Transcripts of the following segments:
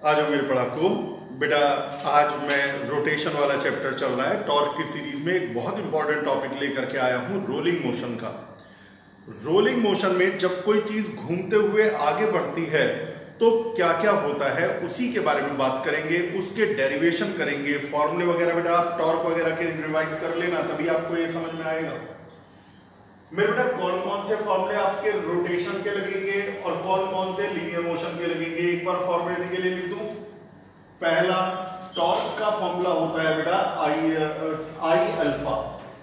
आ जाओ मेरे पढ़ाकू बेटा। आज मैं रोटेशन वाला चैप्टर चल रहा है टॉर्क की सीरीज में एक बहुत इंपॉर्टेंट टॉपिक लेकर के आया हूं, रोलिंग मोशन का। रोलिंग मोशन में जब कोई चीज घूमते हुए आगे बढ़ती है तो क्या क्या होता है उसी के बारे में बात करेंगे, उसके डेरिवेशन करेंगे, फॉर्मूले वगैरह बेटा आप टॉर्क वगैरह के रिवाइज कर लेना, तभी आपको ये समझ में आएगा। मेरे बेटा कौन कौन से फॉर्मूले आपके रोटेशन के लगेंगे और कौन कौन से लीनियर मोशन के लगेंगे, एक बार फॉर्मूले के लिए लिख दूं। पहला टॉर्क का फॉर्मूला होता है बेटा आई अल्फा।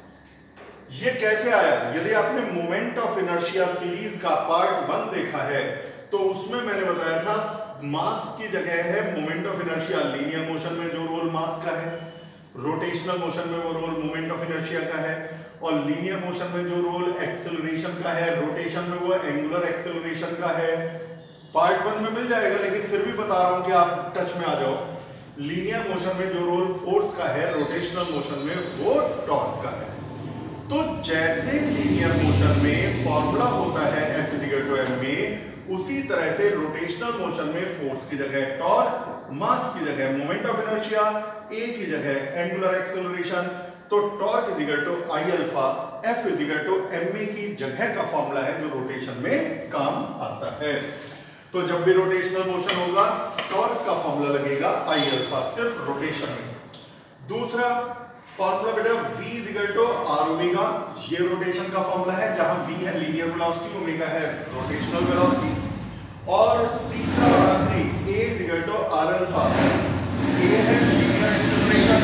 ये कैसे आया? यदि आपने मोमेंट ऑफ इनर्शिया सीरीज का पार्ट 1 देखा है तो उसमें मैंने बताया था मास की जगह है moment of inertia. Linear motion में जो रोल मास का है, रोटेशनल मोशन में वो रोल मोमेंट ऑफ इनर्शिया का है, और लीनियर मोशन में जो रोल एक्सेलरेशन का है, रोटेशन में वो एंगुलर एक्सेलरेशन का है। पार्ट 1 में मिल जाएगा, लेकिन फिर भी बता रहा हूं कि आप टच में आ जाओ। लीनियर मोशन में जो रोल फोर्स का है, रोटेशनल मोशन में वो टॉर्क का है। तो जैसे लीनियर मोशन में फॉर्मूला होता है F = ma, उसी तरह से रोटेशनल मोशन में फोर्स की जगह टॉर्क, मास की जगह मोमेंट ऑफ इनर्शिया, A की जगह एंगुलर एक्सेलरेशन। तो torque = I alpha, F = ma की जगह का फॉर्मूला है जो रोटेशन में काम आता है। तो जब भी रोटेशनल मोशन होगा टॉर्क का फॉर्मूला लगेगा I अल्फा, सिर्फ रोटेशन में। दूसरा फॉर्मूला बेटा V = r ओमेगा, ये रोटेशन का फॉर्मूला है, जहां V है लीनियर वेलोसिटी, ओमेगा है रोटेशनल वेलोसिटी। और तीसरा और आखिरी A = r अल्फा, A है लीनियर एक्सेलरेशन,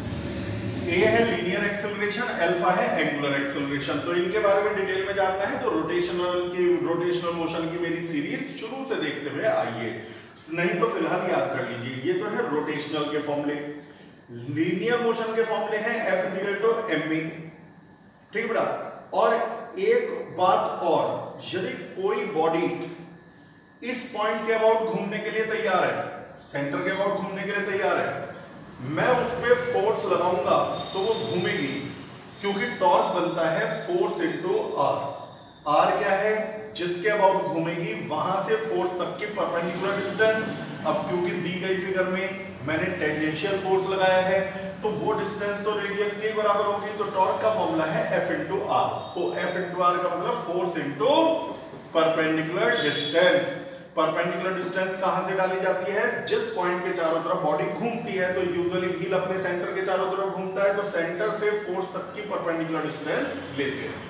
A है लीनियर एक्सेलरेशन, अल्फा है एंगुलर एक्सेलरेशन। तो इनके बारे में डिटेल में जानना है तो रोटेशनल मोशन की मेरी सीरीज शुरू से देखते हुए आइए, नहीं तो फिलहाल याद कर लीजिए। ये तो है रोटेशनल के फॉर्मूले। लीनियर मोशन के फॉर्मूले हैं F = ma, ठीक बेटा। और एक बात और, यदि कोई बॉडी इस पॉइंट के अबाउट घूमने के लिए तैयार है, सेंटर के अबाउट घूमने के लिए तैयार है, मैं उस पर फोर्स लगाऊंगा तो वो घूमेगी, क्योंकि टॉर्क बनता है फोर्स × r। r क्या है? जिसके अबाउट घूमेगी वहां से फोर्स तक की परपेंडिकुलर डिस्टेंस। अब क्योंकि दी गई फिगर में मैंने टेंजेंशियल फोर्स लगाया है तो वो डिस्टेंस तो रेडियस के बराबर होगी। तो टॉर्क का फॉर्मूला है F × r। F × r का मतलब force × perpendicular distance. Perpendicular distance कहां से डाली जाती है? जिस पॉइंट के चारों तरफ बॉडी घूमती है, तो यूजुअली व्हील अपने सेंटर के चारों तरफ घूमता है, तो सेंटर से फोर्स तक की परपेंडिकुलर डिस्टेंस लेते हैं।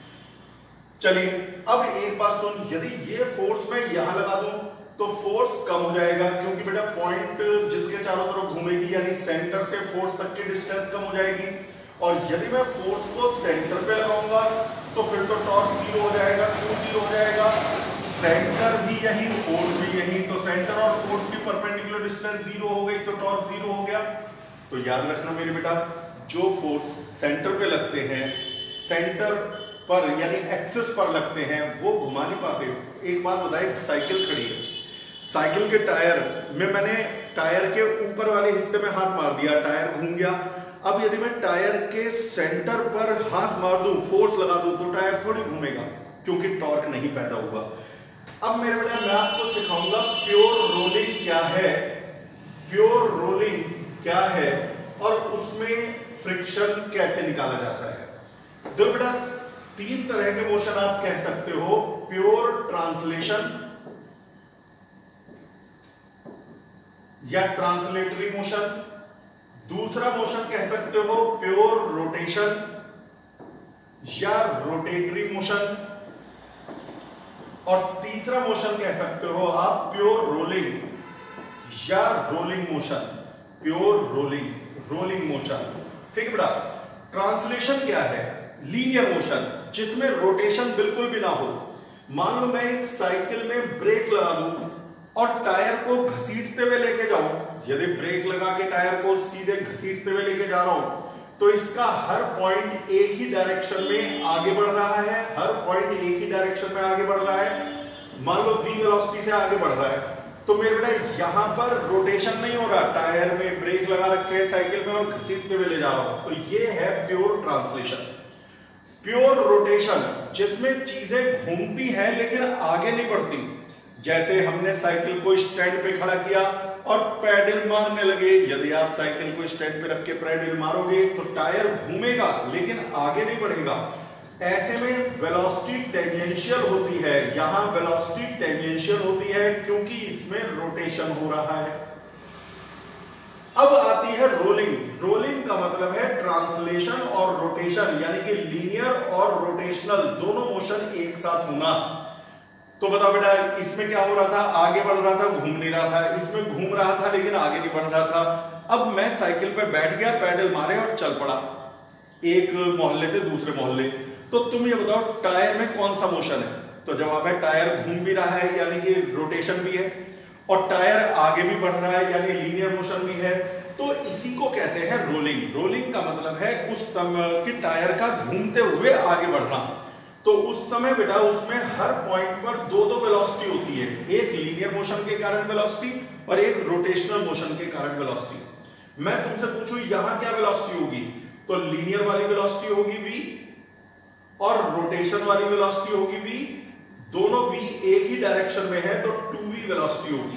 चलिए अब एक बात सुन, यदि ये फोर्स मैं यहां लगा दूं तो फोर्स कम हो जाएगा, क्योंकि बेटा पॉइंट जिसके चारों तरफ घूमेगी यानी सेंटर से फोर्स तक की डिस्टेंस कम हो जाएगी। और यदि मैं फोर्स को सेंटर पे लगाऊंगा तो फिर तो टॉर्क 0 हो जाएगा। क्यों 0 हो जाएगा? सेंटर भी यही, फोर्स भी यही, तो सेंटर और फोर्स की परपेंडिकुलर डिस्टेंस 0 हो गई तो टॉर्क 0 हो गया। तो याद रखना मेरे बेटा, जो फोर्स सेंटर पे लगते हैं, सेंटर पर यानी एक्सिस पर लगते हैं, वो घुमा नहीं पाते। एक बात बताए, एक साइकिल खड़ी है, साइकिल के टायर में मैंने टायर के ऊपर वाले हिस्से में हाथ मार दिया, टायर घूम गया। अब यदि मैं टायर के सेंटर पर हाथ मार दूं, फोर्स लगा दूं, तो टायर थोड़ी घूमेगा, क्योंकि टॉर्क नहीं पैदा हुआ। अब मेरे बेटा मैं आपको सिखाऊंगा प्योर रोलिंग क्या है, प्योर रोलिंग क्या है और उसमें फ्रिक्शन कैसे निकाला जाता है। तो बेटा 3 तरह के मोशन आप कह सकते हो, प्योर ट्रांसलेशन या ट्रांसलेटरी मोशन। दूसरा मोशन कह सकते हो प्योर रोटेशन या रोटेटरी मोशन। और तीसरा मोशन कह सकते हो आप प्योर रोलिंग या rolling motion, pure rolling motion, ठीक है बेटा। ट्रांसलेशन क्या है? लीनियर मोशन जिसमें रोटेशन बिल्कुल भी ना हो। मान लो मैं एक साइकिल में ब्रेक लगा दूं और टायर को घसीटते हुए लेके जाऊं, यदि ब्रेक लगा के टायर को सीधे घसीटते हुए लेके जा रहा हूं तो इसका हर पॉइंट एक ही डायरेक्शन में आगे बढ़ रहा है, हर पॉइंट एक ही डायरेक्शन में आगे बढ़ रहा है। मान लो v वेलोसिटी से आगे बढ़ रहा है, तो मेरे बेटा यहां पर रोटेशन नहीं हो रहा, टायर में ब्रेक लगा रखे है साइकिल में और घसीटते हुए ले जा रहा हूं, तो ये है प्योर ट्रांसलेशन। प्योर रोटेशन जिसमें चीजें घूमती हैं लेकिन आगे नहीं बढ़ती, जैसे हमने साइकिल को स्टैंड पे खड़ा किया और पैडल मारने लगे। यदि आप साइकिल को स्टैंड पे रख के पैडल मारोगे तो टायर घूमेगा लेकिन आगे नहीं बढ़ेगा। ऐसे में वेलोसिटी टेंजेंशियल होती है, यहां वेलोसिटी टेंजेंशियल होती है क्योंकि इसमें रोटेशन हो रहा है। अब आती है रोलिंग। रोलिंग का मतलब है ट्रांसलेशन और रोटेशन, यानी कि लीनियर और रोटेशनल दोनों मोशन एक साथ होना। तो बताओ बेटा, इसमें क्या हो रहा था, आगे बढ़ रहा था, घूम नहीं रहा था। इसमें घूम रहा था लेकिन आगे नहीं बढ़ रहा था। अब मैं साइकिल पे बैठ गया, पैडल मारे और चल पड़ा एक मोहल्ले से दूसरे मोहल्ले। तो तुम ये बताओ टायर में कौन सा मोशन है? तो जवाब है टायर घूम भी रहा है यानी कि रोटेशन भी है, और टायर आगे भी बढ़ रहा है यानी लीनियर मोशन भी है। तो इसी को कहते हैं रोलिंग। रोलिंग का मतलब है उस समय कि टायर का घूमते हुए आगे बढ़ना। तो उस समय बेटा उसमें हर पॉइंट पर दो दो वेलोसिटी होती है, एक लीनियर मोशन के कारण वेलोसिटी और एक रोटेशनल मोशन के कारण वेलोसिटी। मैं तुमसे पूछूं यहां क्या वेलोसिटी होगी, तो लीनियर वाली वेलोसिटी होगी v और रोटेशन वाली वेलोसिटी होगी v। दोनों v एक ही डायरेक्शन में है तो 2v वेलोसिटी होगी।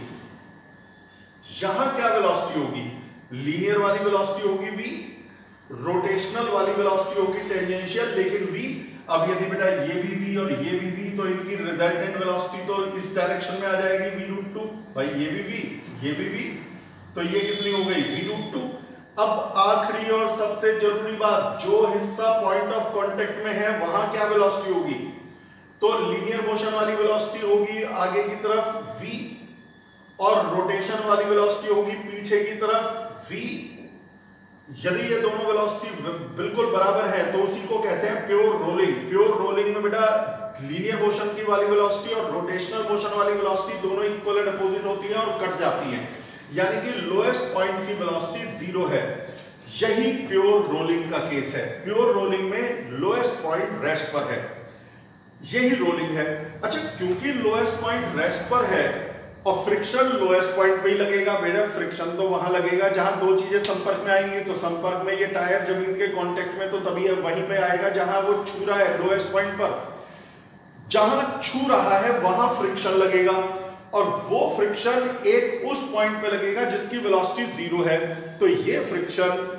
यहां क्या वेलोसिटी होगी, लीनियर वाली वेलोसिटी होगी v, रोटेशनल वाली वेलोसिटी होगी टेंजेंशियल लेकिन v। अब यदि बेटा ये भी v और ये भी v, तो इनकी रिजल्टेंट वेलोसिटी तो इस डायरेक्शन में आ जाएगी v√2। भाई ये भी v, ये भी v, तो ये कितनी हो गई v√2। अब आखिरी और सबसे जरूरी बात, जो हिस्सा पॉइंट ऑफ कांटेक्ट में है वहां क्या वेलोसिटी होगी, तो लीनियर मोशन वाली वेलोसिटी होगी आगे की तरफ v और रोटेशन वाली वेलोसिटी होगी पीछे की तरफ v। यदि ये दोनों वेलोसिटी बिल्कुल बराबर है तो उसी को कहते हैं प्योर रोलिंग। प्योर रोलिंग में बेटा लीनियर मोशन की वाली वेलोसिटी और रोटेशनल मोशन वाली वेलोसिटी दोनों इक्वल एंड अपोजिट होती है और कट जाती है, यानी कि लोएस्ट पॉइंट की वेलोसिटी 0 है। यही प्योर रोलिंग का केस है। प्योर रोलिंग में लोएस्ट पॉइंट रेस्ट पर है, यही रोलिंग है। अच्छा, क्योंकि लोएस्ट पॉइंट रेस्ट पर है और फ्रिक्शन लोएस्ट पॉइंट पे ही लगेगा, बेटा फ्रिक्शन तो वहां लगेगा जहां दो चीजें संपर्क में आएंगी। तो संपर्क में ये टायर जमीन के कांटेक्ट में, तो तभी वहीं पे आएगा जहां वो छू रहा है लोएस्ट पॉइंट पर। जहां छू रहा है वहां फ्रिक्शन लगेगा और वो फ्रिक्शन एक उस पॉइंट पे लगेगा जिसकी वेलोसिटी 0 है। तो ये फ्रिक्शन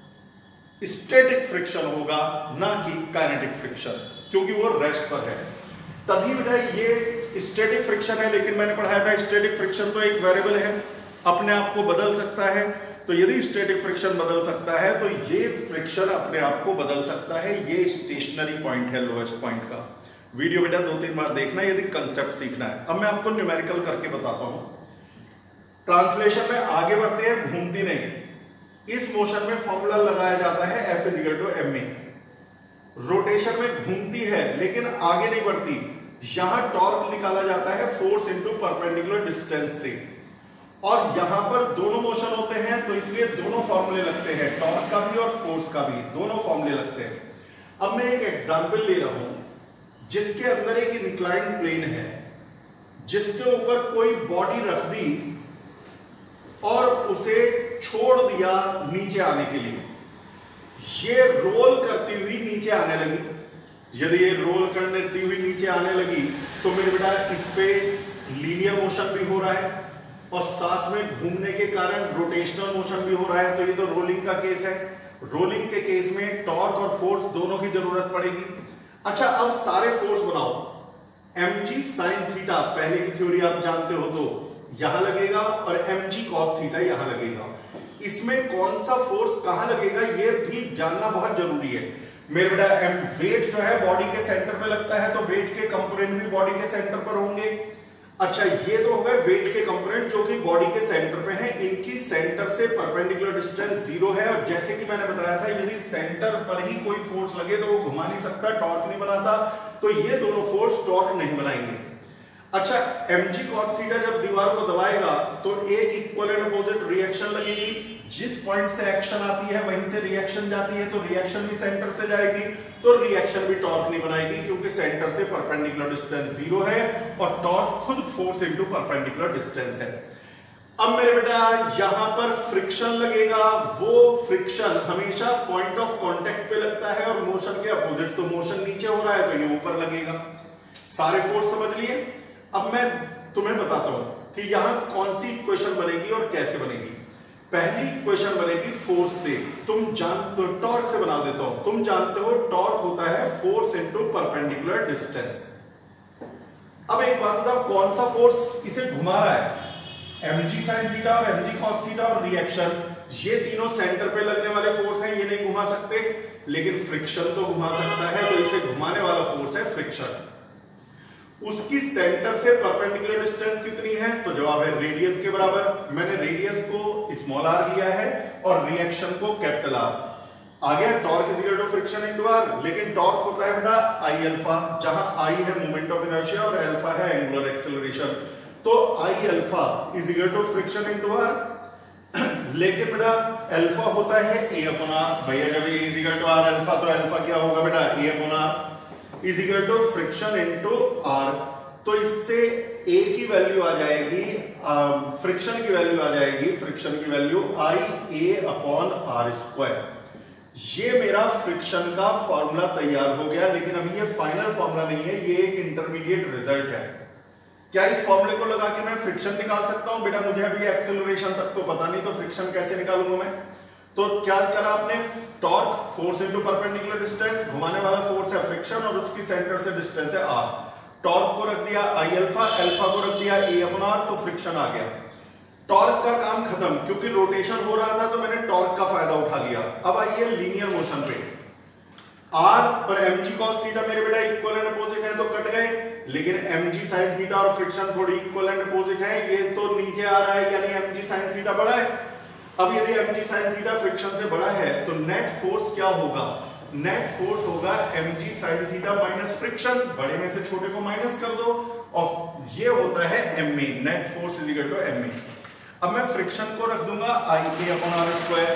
स्टैटिक फ्रिक्शन होगा, ना कि काइनेटिक फ्रिक्शन, क्योंकि वो रेस्ट पर है। तभी बेटा ये स्टैटिक फ्रिक्शन है। लेकिन मैंने पढ़ाया था स्टैटिक फ्रिक्शन तो एक वेरिएबल है, अपने आप को बदल सकता है। तो यदि स्टैटिक फ्रिक्शन बदल सकता है तो ये फ्रिक्शन अपने आप को बदल सकता है। ये स्टेशनरी पॉइंट है लोएस्ट पॉइंट का। वीडियो बेटा 2-3 बार देखना यदि कंसेप्ट सीखना है। अब मैं आपको न्यूमेरिकल करके बताता हूं। ट्रांसलेशन में आगे बढ़ते हैं, घूमती नहीं। इस मोशन में फॉर्मूला लगाया जाता है F=ma। रोटेशन में घूमती है लेकिन आगे नहीं बढ़ती, यहां टॉर्क निकाला जाता है फोर्स इनटू परपेंडिकुलर डिस्टेंस से। और यहां पर दोनों मोशन होते हैं तो इसलिए दोनों फॉर्मूले लगते हैं, टॉर्क का भी और फोर्स का भी, दोनों फॉर्मूले लगते हैं। अब मैं एक एग्जांपल ले रहा हूं जिसके अंदर एक इंक्लाइंड प्लेन है, जिसके ऊपर कोई बॉडी रख दी और उसे छोड़ दिया नीचे आने के लिए। ये रोल करती हुई नीचे आने लगी। यदि ये रोल करती हुई नीचे आने लगी तो मेरे बेटा इस पे लीनियर मोशन भी हो रहा है और साथ में घूमने के कारण रोटेशनल मोशन भी हो रहा है। तो ये तो रोलिंग का केस है। रोलिंग के केस में टॉर्क और फोर्स दोनों की जरूरत पड़ेगी। अच्छा, अब सारे फोर्स बनाओ। mg sin थीटा पहले की थ्योरी आप जानते हो तो यहां लगेगा और mg cos थीटा यहां लगेगा। इसमें कौन सा फोर्स कहां लगेगा ये भी जानना बहुत जरूरी है मेरे बेटा। वेट जो है बॉडी के सेंटर पे लगता है तो वेट के कंपोनेंट भी बॉडी के सेंटर पर होंगे। अच्छा, ये तो हो गए वेट के कंपोनेंट जो कि बॉडी के सेंटर पे हैं। इनकी सेंटर से परपेंडिकुलर डिस्टेंस 0 है और जैसे कि मैंने बताया था यदि सेंटर पर ही कोई फोर्स लगे तो वो घुमा नहीं सकता, टॉर्क नहीं बनाता। तो ये दोनों फोर्स टॉर्क नहीं बनाएंगे। अच्छा, mg cos थीटा जब दीवार को दबाएगा तो एक इक्वल एंड अपोजिट रिएक्शन लगेगी। जिस पॉइंट से एक्शन आती है वहीं से रिएक्शन जाती है, तो रिएक्शन भी सेंटर से जाएगी, तो रिएक्शन भी टॉर्क नहीं बनाएगी क्योंकि सेंटर से परपेंडिकुलर डिस्टेंस 0 है और टॉर्क खुद फोर्स इनटू परपेंडिकुलर डिस्टेंस है। अब मेरे बेटा यहां पर फ्रिक्शन लगेगा। वो फ्रिक्शन हमेशा पॉइंट ऑफ कांटेक्ट पे लगता है और मोशन के अपोजिट, तो मोशन नीचे हो रहा है तो ये ऊपर लगेगा। सारे फोर्स समझ लिए। अब मैं तुम्हें बताता हूं कि यहां कौन सी इक्वेशन बनेगी और कैसे बनेगी। पहली इक्वेशन बनेगी फोर्स से, तुम जानते हो, टॉर्क से बना देता हूं। तुम जानते हो टॉर्क होता है फोर्स इनटू परपेंडिकुलर डिस्टेंस। अब एक बात बताओ, कौन सा फोर्स इसे घुमा रहा है? mg sin थीटा और mg cos थीटा और रिएक्शन, ये तीनों सेंटर पे लगने वाले फोर्स हैं, ये नहीं घुमा सकते, लेकिन फ्रिक्शन तो घुमा सकता है, तो इसे घुमाने वाला फोर्स है फ्रिक्शन। उसकी सेंटर से परपेंडिकुलर डिस्टेंस कितनी है? तो जवाब है रेडियस के बराबर। मैंने रेडियस को स्मॉल r लिया है और रिएक्शन को कैपिटल R। आ गया torque is equal to friction into r, लेकिन टॉर्क होता है बेटा I अल्फा, जहां I है मोमेंट ऑफ इनर्शिया और अल्फा है एंगुलर एक्सेलरेशन। तो I alpha is equal to friction into r, लेकिन बेटा अल्फा होता है a अपॉन r। भैया जब a is equal to r अल्फा, तो अल्फा क्या होगा बेटा? a upon r is equal to friction into r। तो इससे a की वैल्यू आ जाएगी, फ्रिक्शन की वैल्यू आ जाएगी, फ्रिक्शन की value I a upon r square. ये मेरा फ्रिक्शन का फॉर्मूला तैयार हो गया, लेकिन अभी ये फाइनल फॉर्मूला नहीं है, ये एक इंटरमीडिएट रिजल्ट है। क्या इस फॉर्मूले को लगा के मैं फ्रिक्शन निकाल सकता हूं? बेटा मुझे अभी एक्सेलरेशन तक तो पता नहीं, तो फ्रिक्शन कैसे निकालूंगा मैं? तो क्या करा आपने? Torque force into perpendicular distance, घुमाने वाला फोर्स है फ्रिक्शन और उसकी सेंटर से डिस्टेंस है r। टॉर्क को रख दिया I अल्फा, अल्फा को रख दिया a अपॉन r, तो फ्रिक्शन आ गया। टॉर्क का काम खत्म, क्योंकि रोटेशन हो रहा था तो मैंने टॉर्क का फायदा उठा लिया। अब आइए लीनियर मोशन पे। r पर mg cos थीटा मेरे बेटा इक्वल एंड अपोजिट है तो कट गए, लेकिन mg sin थीटा और फ्रिक्शन थोड़ी इक्वल एंड अपोजिट है, ये तो नीचे आ रहा है, यानी mg sin थीटा बड़ा है। अब यदि mg sin थीटा फ्रिक्शन से बड़ा है तो नेट फोर्स क्या होगा? नेट फोर्स होगा mg sin theta minus friction, बड़े में से छोटे को माइनस कर दो और ये होता है ma, net force is equal to ma। अब मैं फ्रिक्शन को रख दूंगा I a upon r square,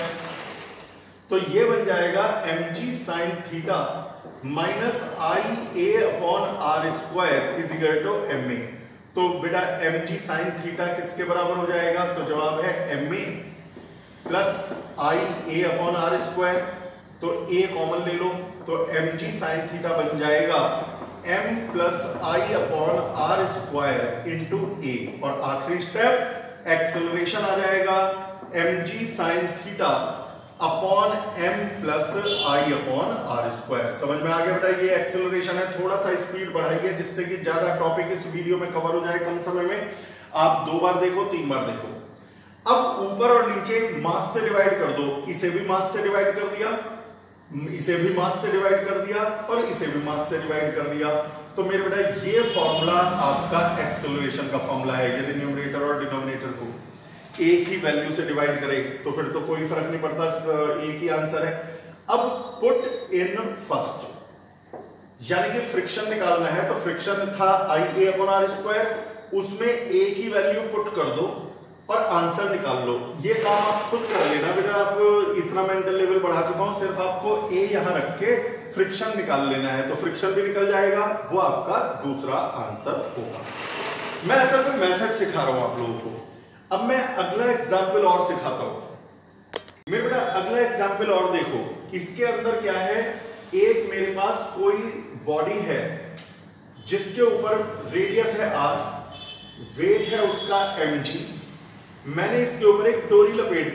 तो ये बन जाएगा mg sin theta minus I a upon r square is equal to ma। तो बेटा mg sin थीटा किसके बराबर हो जाएगा? तो जवाब है ma plus I a upon r square, तो a कॉमन ले लो, तो mg sin थीटा बन जाएगा m plus I upon r square into a, और आखिरी स्टेप एक्सेलरेशन आ जाएगा mg sin theta upon m plus I upon r square. समझ में आ गया बेटा? ये एक्सेलरेशन है, थोड़ा सा स्पीड बढ़ाइए जिससे कि ज्यादा टॉपिक इस वीडियो में कवर हो जाए कम समय में। आप 2 बार देखो, 3 बार देखो। अब ऊपर और नीचे मास से डिवाइड कर दो, इसे भी मास से डिवाइड कर दिया, इसे भी मास से डिवाइड कर दिया और इसे भी मास से डिवाइड कर दिया। तो मेरे बेटा ये फॉर्मूला आपका एक्सेलरेशन का फॉर्मूला है। यदि न्यूमरेटर और डिनोमिनेटर को एक ही वैल्यू से डिवाइड करे तो फिर तो कोई फर्क नहीं पड़ता, एक ही आंसर है। अब पुट इन फर्स्ट, यानी कि फ्रिक्शन निकालना है, तो फ्रिक्शन था I a upon r square, उसमें एक ही वैल्यू पुट कर दो और आंसर निकाल लो। ये काम आप खुद कर लेना बेटा, आप इतना मेंटल लेवल बढ़ा चुका हूं, सिर्फ आपको a यहां रख के फ्रिक्शन निकाल लेना है, तो फ्रिक्शन भी निकल जाएगा, वो आपका दूसरा आंसर होगा। मैं असल में मेथड सिखा रहा हूं आप लोगों को। अब मैं अगला एग्जाम्पल और सिखाता हूं। मेरे बेटा अगला एग्जाम्पल और देखो, इसके अंदर क्या है? एक मेरे पास कोई बॉडी है जिसके ऊपर रेडियस है r, वेट है उसका mg, मैंने इसके ऊपर एक डोरी लपेट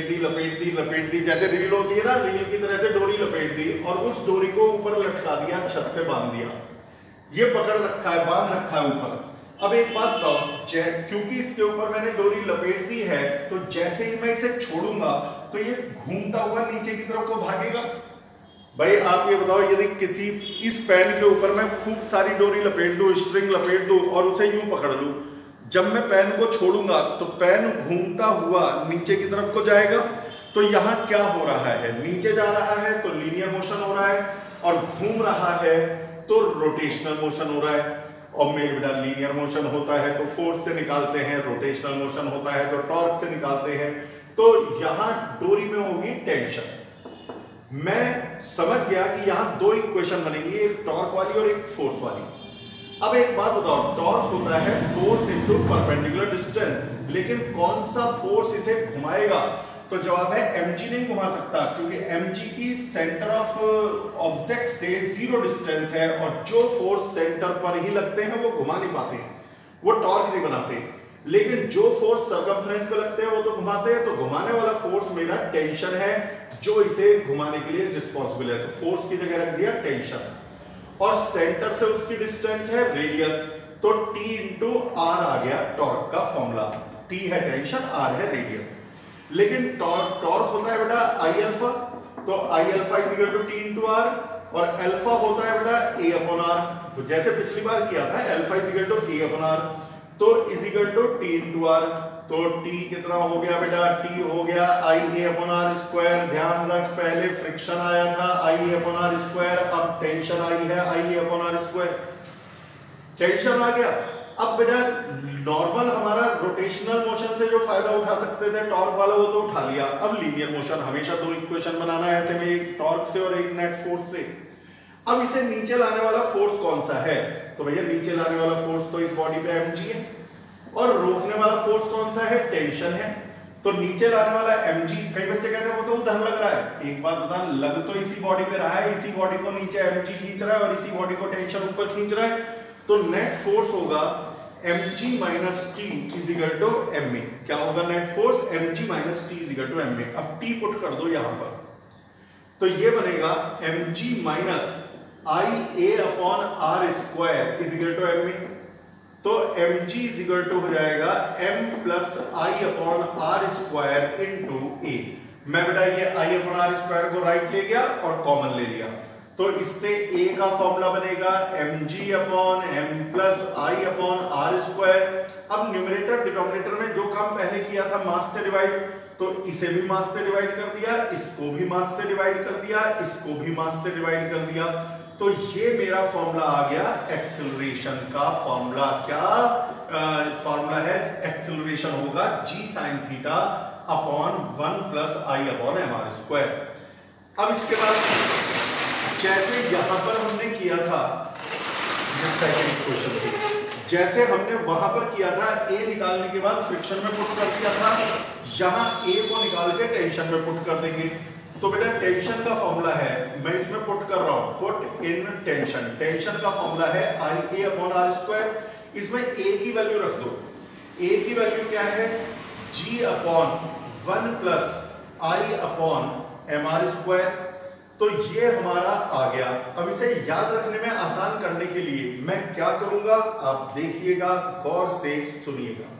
दी, जैसे रील होती है ना, रील की तरह से डोरी लपेट दी और उस डोरी को ऊपर लटका दिया, छत से बांध दिया, ये पकड़ रखा है, बांध रखा है ऊपर। अब एक बात बताओ, क्योंकि इसके ऊपर मैंने डोरी लपेट दी है, तो जैसे ही मैं इसे छोड़ूंगा तो ये घूमता हुआ नीचे की तरफ को भागेगा। भाई आप ये बताओ, यदि किसी इस पेन के ऊपर मैं खूब सारी डोरी लपेट दूं, स्ट्रिंग लपेट दूं और उसे यूं पकड़ लूं, जब मैं पेन को छोड़ूंगा तो पेन घूमता हुआ नीचे की तरफ को जाएगा। तो यहां क्या हो रहा है? नीचे जा रहा है तो लीनियर मोशन हो रहा है, और घूम रहा है तो रोटेशनल मोशन हो रहा है। और मेरे बेटा लीनियर मोशन होता है तो फोर्स से निकालते हैं, रोटेशनल मोशन होता है तो टॉर्क से निकालते हैं। तो यहां डोरी में होगी टेंशन। मैं समझ गया कि यहां 2 इक्वेशन बनेंगी, एक टॉर्क वाली और एक फोर्स वाली। अब एक बात बताओ, टॉर्क होता है फोर्स इनटू परपेंडिकुलर डिस्टेंस, लेकिन कौन सा फोर्स इसे घुमाएगा? तो जवाब है mg नहीं घुमा सकता, क्योंकि mg की सेंटर ऑफ ऑब्जेक्ट से 0 डिस्टेंस है और जो फोर्स सेंटर पर ही लगते हैं वो घुमा नहीं पाते हैं। वो टॉर्क नहीं बनाते। लेकिन जो फोर्स सरकमफ्रेंस पे लगते हैं वो तो घुमाते हैं, तो घुमाने वाला फोर्स मेरा टेंशन है जो इसे घुमाने के लिए रिस्पॉन्सिबल है। तो फोर्स की जगह रख दिया टेंशन, और सेंटर से उसकी डिस्टेंस है रेडियस, तो T इंटू आर आ गया टॉर्क का फॉर्मूला। T है टेंशन, R है रेडियस। लेकिन टॉर्क होता है बेटा आई अल्फा, तो I alpha is equal to T into R, और अल्फा होता है बेटा A अपॉन आर। तो जैसे पिछली बार किया था alpha is equal to A upon R, तो is equal to T into R. तो T कितना हो गया बेटा, T हो गया I A upon R square. ध्यान रख पहले फ्रिक्शन आया था I A upon R square, अब टेंशन आई है I A upon R square. Tension आ गया। अब बेटा नॉर्मल हमारा रोटेशनल मोशन से जो फायदा उठा सकते थे टॉर्क वाला वो तो उठा लिया। अब लीनियर मोशन हमेशा दो इक्वेशन बनाना है ऐसे में, एक टॉर्क से और एक नेट फोर्स से। अब इसे नीचे लाने वाला फोर्स कौन सा है, तो भैया नीचे लाने वाला फोर्स तो इस बॉडी पे mg है, और रोकने वाला फोर्स कौन सा है, टेंशन है। तो नीचे लाने वाला mg, कई बच्चे कहते हैं वो तो उधर लग रहा है। एक बात बता, लग तो इसी बॉडी पे रहा है, इसी बॉडी को नीचे mg खींच रहा है और इसी बॉडी को टेंशन ऊपर खींच रहा है। तो नेट फोर्स होगा mg minus T is equal to ma। क्या होगा net force, mg minus T is equal to ma। अब t पुट कर दो यहां पर, तो ये बनेगा mg minus I A upon R square is equal to ma। तो mg इज इक्वल टू हो जाएगा m plus I upon R square into a। मैं बेटा ये आई अपॉन आर स्क्वायर को राइट ले गया और कॉमन ले लिया, तो इससे a का फॉर्मूला बनेगा mg upon m plus I upon R square. अब न्यूमरेटर डिनोमिनेटर में जो काम पहले किया था मास से डिवाइड, तो इसे भी मास से डिवाइड कर दिया, इसको भी मास से डिवाइड कर दिया, इसको भी मास से डिवाइड कर दिया। तो ये मेरा फॉर्मूला आ गया एक्सेलरेशन का फॉर्मूला। क्या फॉर्मूला है, एक्सेलरेशन होगा g sin theta upon 1 plus I upon M R square. अब इसके बाद जैसे यहां पर हमने किया था सेकंड इक्वेशन की, जैसे हमने वहां पर किया था a निकालने के बाद फ्रिक्शन में पुट कर दिया था, यहां a को निकाल के टेंशन में पुट कर देंगे। तो बेटा टेंशन का फॉर्मूला है, मैं इसमें पुट कर रहा हूं, पुट इन टेंशन। टेंशन का फॉर्मूला है I A upon R square. इसमें a की वैल्यू रख दो। a की वैल्यू क्या है, g upon 1 plus I upon M R square. तो ये हमारा आ गया। अब इसे याद रखने में आसान करने के लिए मैं क्या करूंगा, आप देखिएगा, गौर से सुनिएगा।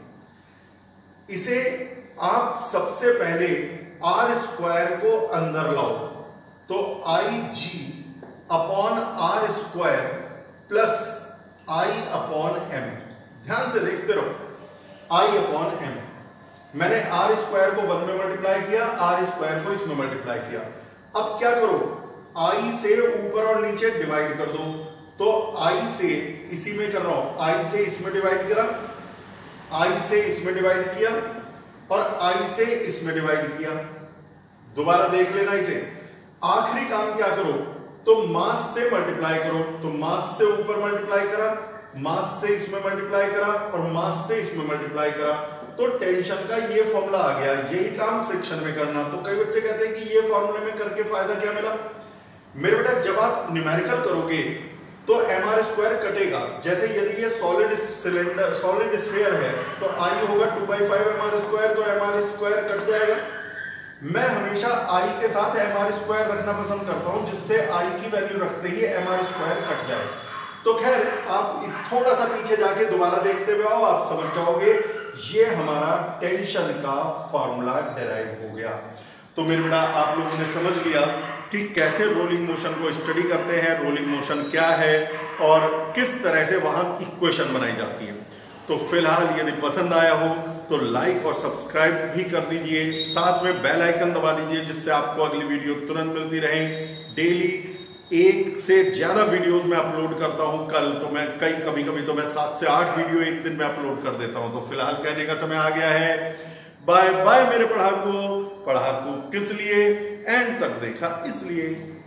इसे आप सबसे पहले आर स्क्वायर को अंदर लाओ, तो I G upon R square plus I upon M. ध्यान से देखते रहो, आई अपॉन एम। मैंने आर स्क्वायर को 1 में मल्टीप्लाई किया, आर स्क्वायर को इसमें मल्टीप्लाई किया। अब क्या करो, आई से ऊपर और नीचे डिवाइड कर दो। तो आई से इसी में कर रहा हूं, आई से इसमें डिवाइड करा, आई से इसमें डिवाइड किया, और आई से इसमें डिवाइड किया। दोबारा देख लेना इसे। आखिरी काम क्या करो, तो मास से मल्टीप्लाई करो। तो मास से ऊपर मल्टीप्लाई करा, मास से इसमें मल्टीप्लाई करा, और मास से इसमें मल्टीप्लाई करा। तो टेंशन का ये फॉर्मूला आ गया। यही काम फ्रिक्शन में करना। तो कई बच्चे कहते हैं कि ये फॉर्मूले में करके फायदा क्या मिला। मेरे बेटा जब आप न्यूमेरिकल करोगे तो एम आर स्क्वायर कटेगा। जैसे यदि ये सॉलिड सिलेंडर, सॉलिड स्फीयर है, तो आई होगा 2/5 एम आर स्क्वायर, तो एम आर स्क्वायर कट जाएगा। मैं हमेशा आई के साथ एम आर स्क्वायर रखना पसंद करता हूं, जिससे आई की वैल्यू रखते ही एम आर स्क्वायर कट जाए। तो खैर आप थोड़ा सा पीछे जाके दोबारा देखते हुए आओ, आप समझ जाओगे। ये हमारा टेंशन का फॉर्मूला डेराइव हो गया। तो मेरे बेटा आप लोगों ने समझ लिया कि कैसे रोलिंग मोशन को स्टडी करते हैं, रोलिंग मोशन क्या है और किस तरह से वहां इक्वेशन बनाई जाती है। तो फिलहाल यदि पसंद आया हो तो लाइक और सब्सक्राइब भी कर दीजिए, साथ में बेल आइकन दबा दीजिए, जिससे आपको अगली वीडियो तुरंत मिलती रहे। डेली 1 से ज्यादा वीडियोस में अपलोड करता हूं। कल तो मैं कभी कभी तो मैं 7 से 8 वीडियो एक दिन में अपलोड कर देता हूं। तो फिलहाल कहने का समय आ गया है। बाय बाय मेरे पढ़ाकू। पढ़ाकू किस लिए, एंड तक देखा इसलिए।